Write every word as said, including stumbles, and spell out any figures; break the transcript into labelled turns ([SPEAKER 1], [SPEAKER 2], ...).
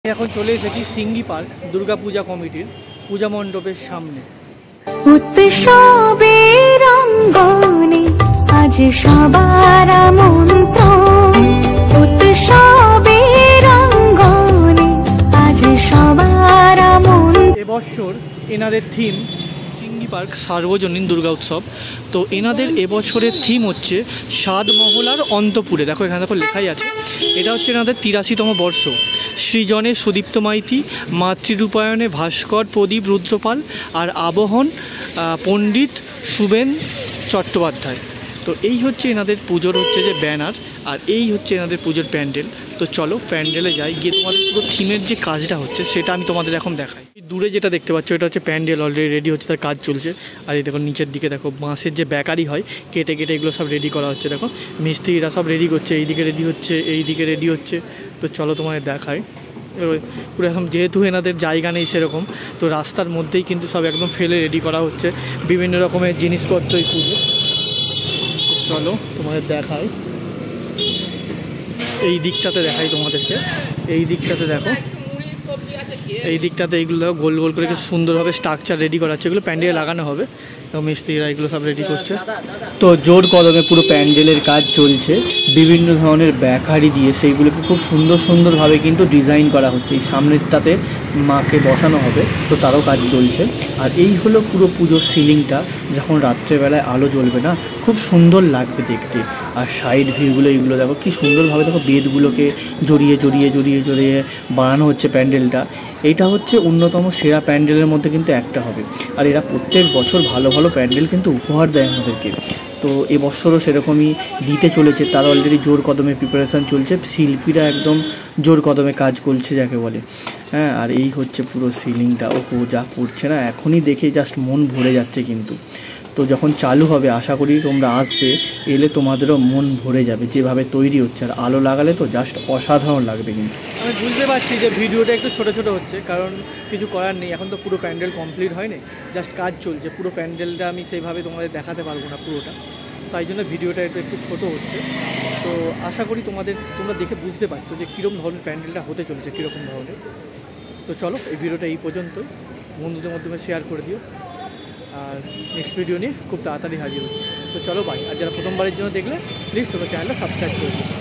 [SPEAKER 1] এখন চলে এসেছি সিঙ্গি পার্ক দুর্গা পূজা কমিটির পূজা মণ্ডপের সামনে।
[SPEAKER 2] উৎসবের অঙ্গনে আজ সবার আমন্ত্রণ, উৎসবের অঙ্গনে আজ সবার আমন্ত্রণ।
[SPEAKER 1] এবছর এনাদের থিম সিঙ্গি পার্ক সার্বজনীন দুর্গা উৎসব। তো এনাদের এবছরের থিম হচ্ছে সাত মহলার অন্তপুরে। দেখো এখানে দেখো লেখাই আছে, এটা হচ্ছে এনাদের তিরাশিতম বর্ষ। সৃজনে সুদীপ্ত মাইতি, মাতৃরূপায়ণে ভাস্কর প্রদীপ রুদ্রপাল, আর আবহন পণ্ডিত শুভেন চট্টোপাধ্যায়। তো এই হচ্ছে এনাদের পুজোর হচ্ছে যে ব্যানার, আর এই হচ্ছে এনাদের পুজোর প্যান্ডেল। তো চলো প্যান্ডেলে যাই, গিয়ে তোমাদের পুরো থিমের যে কাজটা হচ্ছে সেটা আমি তোমাদের এখন দেখাই। দূরে যেটা দেখতে পাচ্ছ এটা হচ্ছে প্যান্ডেল, অলরেডি রেডি হচ্ছে, তার কাজ চলছে। আর এই দেখো নিচের দিকে দেখো বাঁশের যে ব্যাকারি হয়, কেটে কেটে এগুলো সব রেডি করা হচ্ছে। দেখো মিস্ত্রিরা সব রেডি করছে, এই দিকে রেডি হচ্ছে, এই দিকে রেডি হচ্ছে। তো চলো তোমাদের দেখায়। পুরো এখন যেহেতু এনাদের জায়গা নেই সেরকম, তো রাস্তার মধ্যেই কিন্তু সব একদম ফেলে রেডি করা হচ্ছে বিভিন্ন রকমের জিনিসপত্র এই পুজো। চলো তোমাদের দেখাই, এই দিকটাতে দেখাই তোমাদেরকে। এই দিকটাতে দেখো, এই দিকটাতে এইগুলো গোল গোল করে সুন্দরভাবে স্ট্রাকচার রেডি করা হচ্ছে, এগুলো প্যান্ডেলে লাগানো হবে। তো মিস্ত্রিরা এগুলো সব রেডি করছে। তো জোর কদমে পুরো প্যান্ডেলের কাজ চলছে, বিভিন্ন ধরনের ব্যাকারি দিয়ে সেইগুলোকে খুব সুন্দর সুন্দরভাবে কিন্তু ডিজাইন করা হচ্ছে। এই সামনেরটাতে মাকে বসানো হবে, তো তারও কাজ চলছে। আর এই হলো পুরো পুজোর সিলিংটা, যখন রাত্রেবেলায় আলো জ্বলবে না খুব সুন্দর লাগবে দেখতে। আর সাইড ভিউগুলো এইগুলো দেখো কি সুন্দরভাবে, দেখো বেদগুলোকে জড়িয়ে জড়িয়ে জড়িয়ে জড়িয়ে বানানো হচ্ছে প্যান্ডেলটা। এইটা হচ্ছে অন্যতম সেরা প্যান্ডেলের মধ্যে কিন্তু একটা হবে। আর এরা প্রত্যেক বছর ভালো ভালো প্যান্ডেল কিন্তু উপহার দেয় আমাদেরকে। তো এবছরও সেরকমই দিতে চলেছে, তার অলরেডি জোর কদমে প্রিপারেশান চলছে, শিল্পীরা একদম জোর কদমে কাজ করছে যাকে বলে। হ্যাঁ, আর এই হচ্ছে পুরো সিলিংটা। ও যা করছে না, এখনই দেখে জাস্ট মন ভরে যাচ্ছে কিন্তু। তো যখন চালু হবে আশা করি তোমরা আসবে, এলে তোমাদেরও মন ভরে যাবে যেভাবে তৈরি হচ্ছে। আর আলো লাগালে তো জাস্ট অসাধারণ লাগবে কিন্তু। আমি বুঝতে পারছি যে ভিডিওটা একটু ছোটো ছোটো হচ্ছে, কারণ কিছু করার নেই, এখন তো পুরো প্যান্ডেল কমপ্লিট হয়নি, জাস্ট কাজ চলছে। পুরো প্যান্ডেলটা আমি সেইভাবে তোমাদের দেখাতে পারবো না পুরোটা, তাই জন্য ভিডিওটা একটু একটু ছোটো হচ্ছে। তো আশা করি তোমাদের তোমরা দেখে বুঝতে পারছো যে কীরকম ধরনের প্যান্ডেলটা হতে চলেছে, কীরকম ধরনের। তো চলো এই ভিডিওটা এই পর্যন্তই, বন্ধুদের মাধ্যমে শেয়ার করে দিও। আর নেক্সট ভিডিও নিয়ে খুব তাড়াতাড়ি হাজির হচ্ছে। তো চলো বাই। আর যারা প্রথমবারের জন্য দেখলে প্লিজ তোমরা চ্যানেলটা সাবস্ক্রাইব করে দিও।